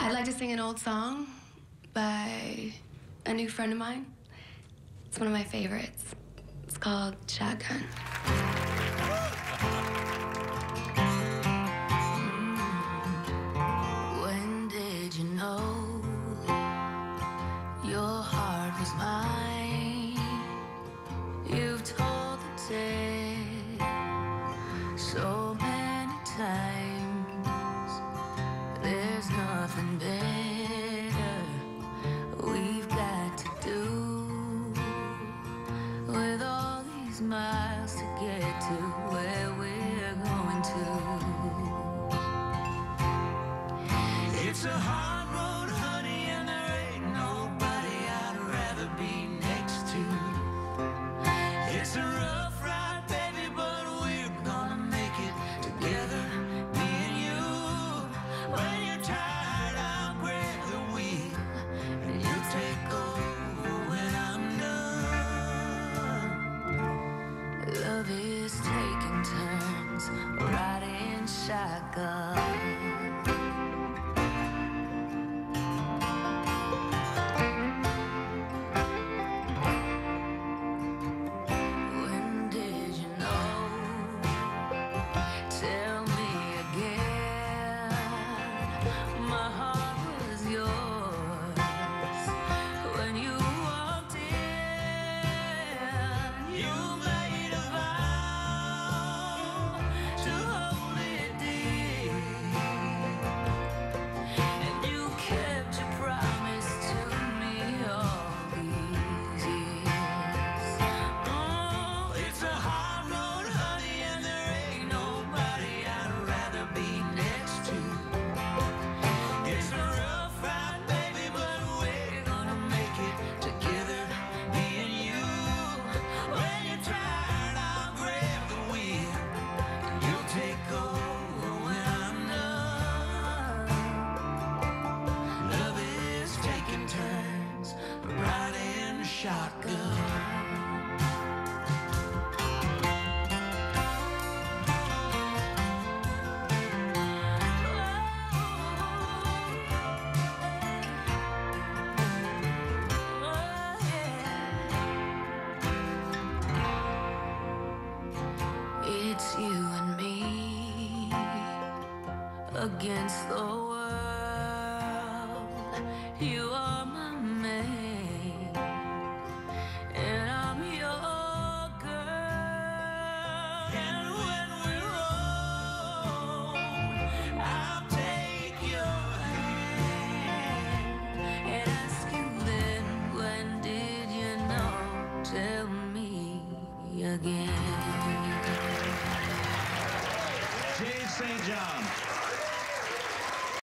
I'd like to sing an old song by a new friend of mine. It's one of my favorites. It's called Shotgun. When did you know your heart was mine? You've told the tale so many times. There's nothing better we've got to do with all these miles to get to where we're going to. It's a hard road, honey, and there ain't nobody I'd rather be next to. It's a rough ride, baby, but we're gonna make it together, me and you. When you're tired, I'll grab the wheel, and you take over when I'm done. Love is taking turns, riding shotgun. It's you and me against the world. You are my man, and I'm your girl. And when we roll, I'll take your hand and ask you then, when did you know? Tell me again. St. John.